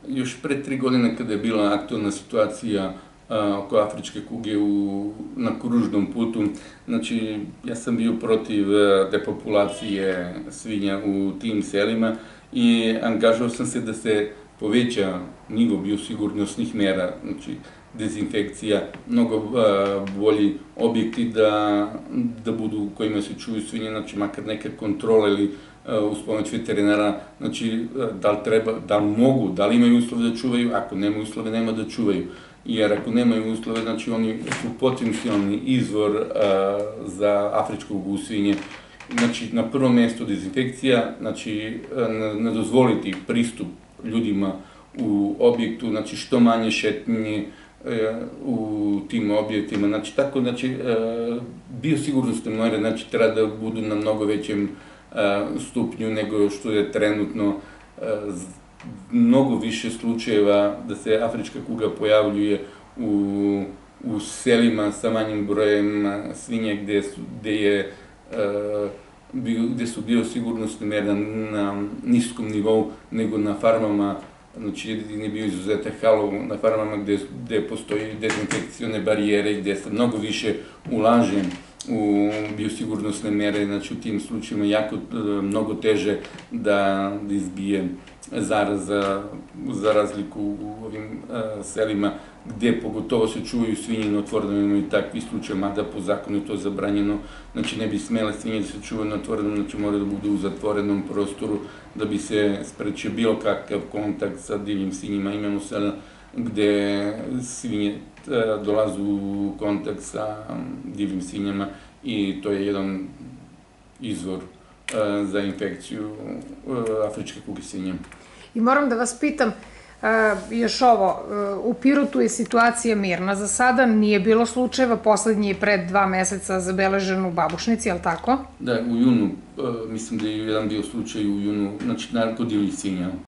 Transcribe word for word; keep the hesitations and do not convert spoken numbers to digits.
još pre tri godine kada je bila aktualna situacija oko afričke kuge na kružnom putu, znači ja sam bio protiv depopulacije svinja u tim selima i angažao sam se da se poveća nivo biosigurnosnih mera, znači dezinfekcija, mnogo bolji objekti da budu u kojima se čuvaju svinje, znači makar neke kontrole ili uz pomoć veterinara, znači da li treba, da li mogu, da li imaju uslove da čuvaju, ako nemaju uslove nema da čuvaju, jer ako nemaju uslove, znači oni su potencijalni izvor za afričko gusvinje. Znači na prvom mjestu dezinfekcija, znači ne dozvoliti pristup ljudima u objektu, znači što manje šetnje u tim objektima, znači tako, znači biosigurnosne mere, znači treba da budu na mnogo većem stupnju nego što je trenutno. Mnogo više slučajeva da se afrička kuga pojavljuje u selima sa manjim brojem svinje gde su biosigurnosne mere na niskom nivou nego na farmama, znači jedini je bio izuzetak halov na farmama gde postoji dezinfekcione barijere i gde se mnogo više ulaže u biosigurnosne mere, znači u tim slučajima jako mnogo teže da izbije zaraza, za razliku u ovim selima gde pogotovo se čuvaju svinje na otvorenom i takvi slučaje, mada po zakonu je to zabranjeno, znači ne bi smele svinje da se čuvaju na otvorenom, znači moraju da budu u zatvorenom prostoru da bi se sprečio bilo kakav kontakt sa divljim svinjima. Imamo sada gde svinje dolaze u kontakt sa divljim svinjama i to je jedan izvor za infekciju afričke kuge svinja. I moram da vas pitam, još ovo, u Pirotu je situacija mirna, za sada nije bilo slučajeva, poslednji je pred dva meseca zabeležen u Babušnici, je li tako? Da, u junu, mislim da je jedan bio slučaj u junu, znači kod divljih svinja.